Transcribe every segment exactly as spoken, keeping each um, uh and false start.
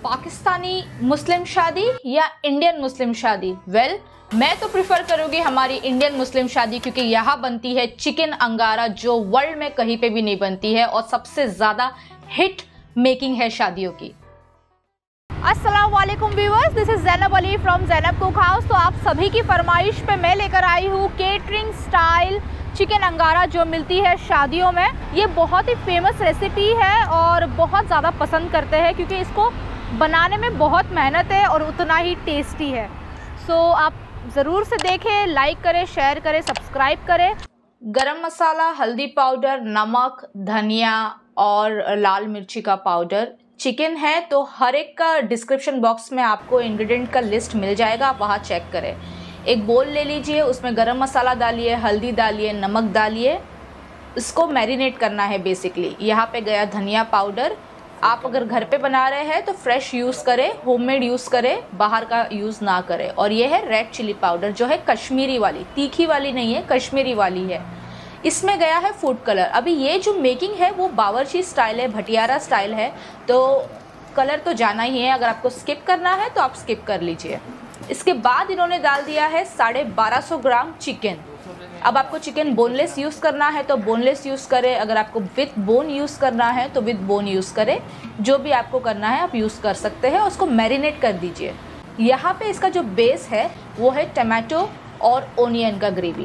पाकिस्तानी मुस्लिम शादी या Indian Muslim शादी? वेल well, मैं तो प्रिफर करूंगी हमारी इंडियन मुस्लिम शादी, क्योंकि यहाँ बनती है चिकन अंगारा जो वर्ल्ड में कहीं पे भी नहीं बनती है और सबसे ज़्यादा हिट मेकिंग है शादियों की। अस्सलाम वालेकुम viewers, this is Zainab Ali from Zainab cook house. तो आप सभी की फरमाइश पे मैं लेकर आई हूँ केटरिंग स्टाइल चिकन अंगारा जो मिलती है शादियों में। ये बहुत ही फेमस रेसिपी है और बहुत ज़्यादा पसंद करते हैं क्योंकि इसको बनाने में बहुत मेहनत है और उतना ही टेस्टी है। सो so, आप ज़रूर से देखें, लाइक करें, शेयर करें, सब्सक्राइब करें। गरम मसाला, हल्दी पाउडर, नमक, धनिया और लाल मिर्ची का पाउडर। चिकन है तो हर एक का डिस्क्रिप्शन बॉक्स में आपको इंग्रेडिएंट का लिस्ट मिल जाएगा, आप वहाँ चेक करें। एक बोल ले लीजिए, उसमें गरम मसाला डालिए, हल्दी डालिए, नमक डालिए, इसको मैरिनेट करना है बेसिकली। यहाँ पे गया धनिया पाउडर। आप अगर घर पे बना रहे हैं तो फ्रेश यूज़ करें, होममेड यूज़ करें, बाहर का यूज़ ना करें। और ये है रेड चिली पाउडर जो है कश्मीरी वाली, तीखी वाली नहीं है, कश्मीरी वाली है। इसमें गया है फूड कलर। अभी ये जो मेकिंग है वो बावर्ची स्टाइल है, भटियारा स्टाइल है, तो कलर तो जाना ही है। अगर आपको स्किप करना है तो आप स्किप कर लीजिए। इसके बाद इन्होंने डाल दिया है साढ़े बारह सौ ग्राम चिकन। अब आपको चिकन बोनलेस यूज़ करना है तो बोनलेस यूज़ करें, अगर आपको विथ बोन यूज़ करना है तो विथ बोन यूज़ करें। जो भी आपको करना है आप यूज़ कर सकते हैं। उसको मैरिनेट कर दीजिए। यहाँ पे इसका जो बेस है वो है टमाटो और ओनियन का ग्रेवी।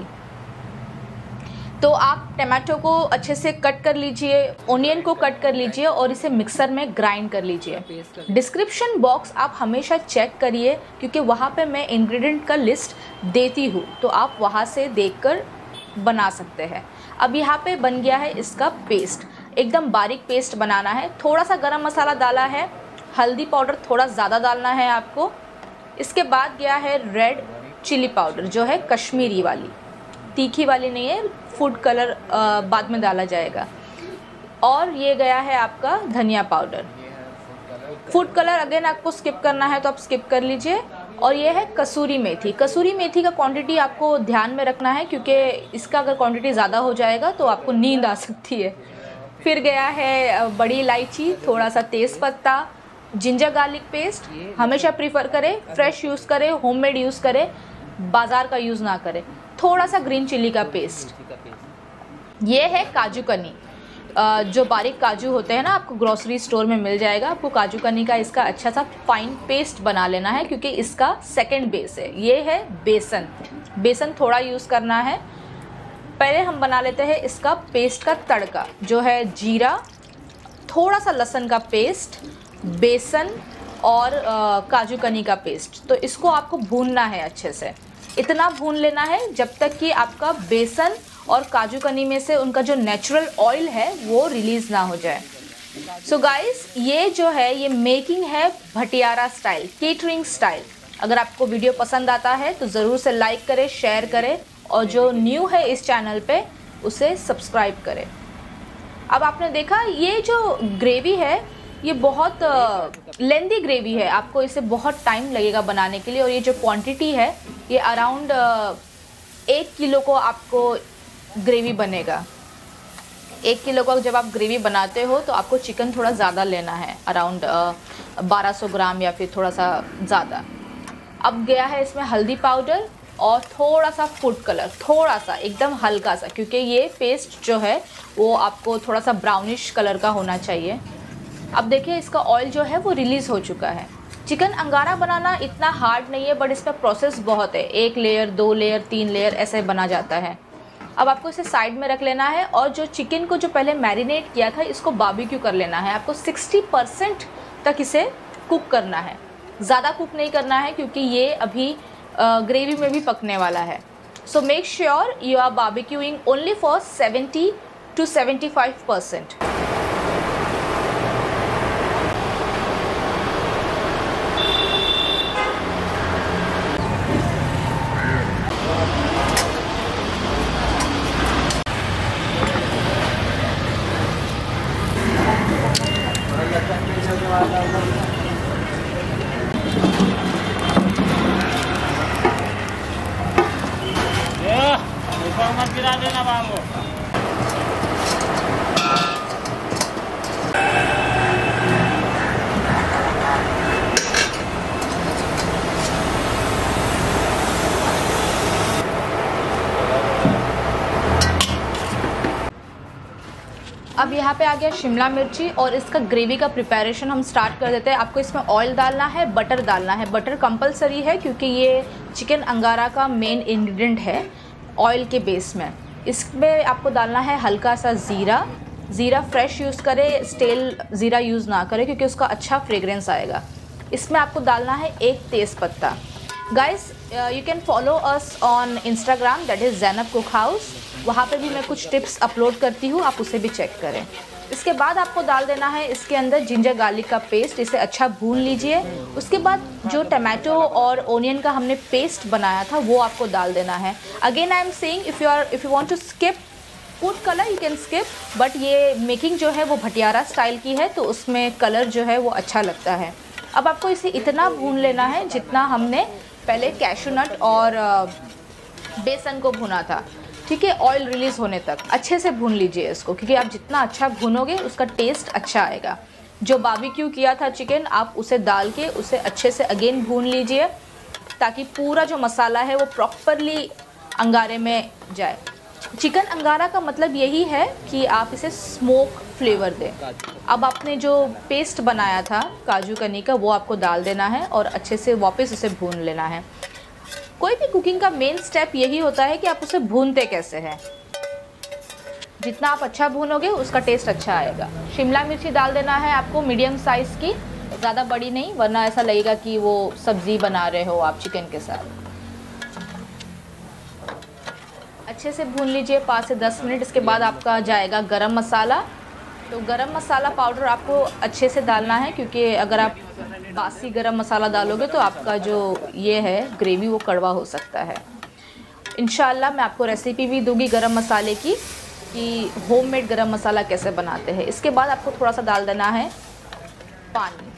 तो आप टमाटो को अच्छे से कट कर लीजिए, ओनियन को कट कर लीजिए और इसे मिक्सर में ग्राइंड कर लीजिए। डिस्क्रिप्शन बॉक्स आप हमेशा चेक करिए क्योंकि वहाँ पे मैं इंग्रेडिएंट का लिस्ट देती हूँ, तो आप वहाँ से देखकर बना सकते हैं। अब यहाँ पे बन गया है इसका पेस्ट, एकदम बारीक पेस्ट बनाना है। थोड़ा सा गरम मसाला डाला है, हल्दी पाउडर थोड़ा ज़्यादा डालना है आपको। इसके बाद गया है रेड चिली पाउडर जो है कश्मीरी वाली, तीखी वाली नहीं है, फूड कलर बाद में डाला जाएगा। और ये गया है आपका धनिया पाउडर। फूड कलर अगेन आपको स्किप करना है तो आप स्किप कर लीजिए। और ये है कसूरी मेथी। कसूरी मेथी का क्वांटिटी आपको ध्यान में रखना है क्योंकि इसका अगर क्वांटिटी ज़्यादा हो जाएगा तो आपको नींद आ सकती है। फिर गया है बड़ी इलायची, थोड़ा सा तेज़ पत्ता, जिंजर गार्लिक पेस्ट। हमेशा प्रीफर करें फ्रेश यूज़ करें, होममेड यूज़ करें, बाज़ार का यूज़ ना करें। थोड़ा सा ग्रीन चिली का पेस्ट। ये है काजू कनी, जो बारीक काजू होते हैं ना, आपको ग्रोसरी स्टोर में मिल जाएगा। आपको काजू कनी का इसका अच्छा सा फाइन पेस्ट बना लेना है क्योंकि इसका सेकंड बेस है। ये है बेसन। बेसन थोड़ा यूज़ करना है। पहले हम बना लेते हैं इसका पेस्ट का तड़का, जो है जीरा, थोड़ा सा लहसुन का पेस्ट, बेसन और आ, काजू कनी का पेस्ट। तो इसको आपको भूनना है अच्छे से। इतना भून लेना है जब तक कि आपका बेसन और काजू कनी में से उनका जो नेचुरल ऑयल है वो रिलीज़ ना हो जाए। सो गाइस, ये जो है ये मेकिंग है भटियारा स्टाइल, केटरिंग स्टाइल। अगर आपको वीडियो पसंद आता है तो ज़रूर से लाइक करें, शेयर करें और जो न्यू है इस चैनल पे उसे सब्सक्राइब करें। अब आपने देखा ये जो ग्रेवी है ये बहुत लेंदी ग्रेवी है, आपको इसे बहुत टाइम लगेगा बनाने के लिए। और ये जो क्वांटिटी है ये अराउंड एक किलो को आपको ग्रेवी बनेगा। एक किलो का जब आप ग्रेवी बनाते हो तो आपको चिकन थोड़ा ज़्यादा लेना है, अराउंड बारह सौ ग्राम या फिर थोड़ा सा ज़्यादा। अब गया है इसमें हल्दी पाउडर और थोड़ा सा फूड कलर, थोड़ा सा एकदम हल्का सा, क्योंकि ये पेस्ट जो है वो आपको थोड़ा सा ब्राउनिश कलर का होना चाहिए। अब देखिए इसका ऑयल जो है वो रिलीज़ हो चुका है। चिकन अंगारा बनाना इतना हार्ड नहीं है, बट इसका प्रोसेस बहुत है। एक लेयर, दो लेयर, तीन लेयर ऐसे बना जाता है। अब आपको इसे साइड में रख लेना है और जो चिकन को जो पहले मैरिनेट किया था इसको बारबेक्यू कर लेना है। आपको साठ परसेंट तक इसे कुक करना है, ज़्यादा कुक नहीं करना है क्योंकि ये अभी ग्रेवी में भी पकने वाला है। So make sure you are barbecuing only for seventy two seventy five percent. ऊपर मत गिरा देना बाबू। अब यहाँ पे आ गया शिमला मिर्ची और इसका ग्रेवी का प्रिपरेशन हम स्टार्ट कर देते हैं। आपको इसमें ऑयल डालना है, बटर डालना है। बटर कंपलसरी है क्योंकि ये चिकन अंगारा का मेन इंग्रेडिएंट है ऑयल के बेस में। इसमें आपको डालना है हल्का सा ज़ीरा। ज़ीरा फ्रेश यूज़ करें, स्टेल ज़ीरा यूज़ ना करें क्योंकि उसका अच्छा फ्रेग्रेंस आएगा। इसमें आपको डालना है एक तेज़पत्ता। Guys you can follow us on Instagram, that is Zainab cook house. वहाँ पे भी मैं कुछ टिप्स अपलोड करती हूँ, आप उसे भी चेक करें। इसके बाद आपको डाल देना है इसके अंदर जिंजर गार्लिक का पेस्ट। इसे अच्छा भून लीजिए। उसके बाद जो टमाटो और ओनियन का हमने पेस्ट बनाया था वो आपको डाल देना है। Again I am saying if you are if you want to skip food colour you can skip, but ये मेकिंग जो है वो भटियारा स्टाइल की है तो उसमें कलर जो है वो अच्छा लगता है। अब आपको इसे इतना भून लेना है जितना हमने पहले कैशू नट और बेसन को भुना था, ठीक है, ऑयल रिलीज़ होने तक अच्छे से भून लीजिए इसको, क्योंकि आप जितना अच्छा भूनोगे उसका टेस्ट अच्छा आएगा। जो बारबेक्यू किया था चिकन आप उसे डाल के उसे अच्छे से अगेन भून लीजिए ताकि पूरा जो मसाला है वो प्रॉपरली अंगारे में जाए। चिकन अंगारा का मतलब यही है कि आप इसे स्मोक फ्लेवर दें। अब आपने जो पेस्ट बनाया था काजू कनी का वो आपको डाल देना है और अच्छे से वापस उसे भून लेना है। कोई भी कुकिंग का मेन स्टेप यही होता है कि आप उसे भूनते कैसे हैं। जितना आप अच्छा भूनोगे उसका टेस्ट अच्छा आएगा। शिमला मिर्ची डाल देना है आपको मीडियम साइज़ की, ज़्यादा बड़ी नहीं, वरना ऐसा लगेगा कि वो सब्ज़ी बना रहे हो आप चिकन के साथ। अच्छे से भून लीजिए पाँच से दस मिनट। इसके बाद आपका जाएगा गरम मसाला। तो गरम मसाला पाउडर आपको अच्छे से डालना है क्योंकि अगर आप बासी गरम मसाला डालोगे तो आपका जो ये है ग्रेवी वो कड़वा हो सकता है। इंशाल्लाह मैं आपको रेसिपी भी दूंगी गरम मसाले की कि होममेड गरम मसाला कैसे बनाते हैं। इसके बाद आपको थोड़ा सा डाल देना है पानी।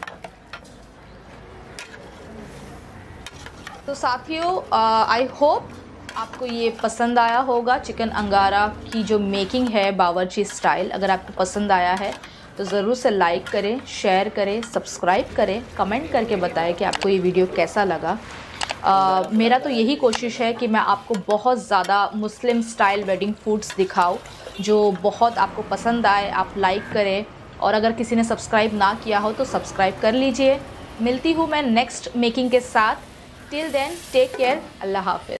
तो साथियों आई होप आपको ये पसंद आया होगा। चिकन अंगारा की जो मेकिंग है बावर्ची स्टाइल, अगर आपको पसंद आया है तो ज़रूर से लाइक करें, शेयर करें, सब्सक्राइब करें, कमेंट करके बताएं कि आपको ये वीडियो कैसा लगा। आ, मेरा तो यही कोशिश है कि मैं आपको बहुत ज़्यादा मुस्लिम स्टाइल वेडिंग फूड्स दिखाऊं जो बहुत आपको पसंद आए, आप लाइक करें। और अगर किसी ने सब्सक्राइब ना किया हो तो सब्सक्राइब कर लीजिए। मिलती हूँ मैं नेक्स्ट मेकिंग के साथ। टिल देन टेक केयर, अल्लाह हाफ़िज़।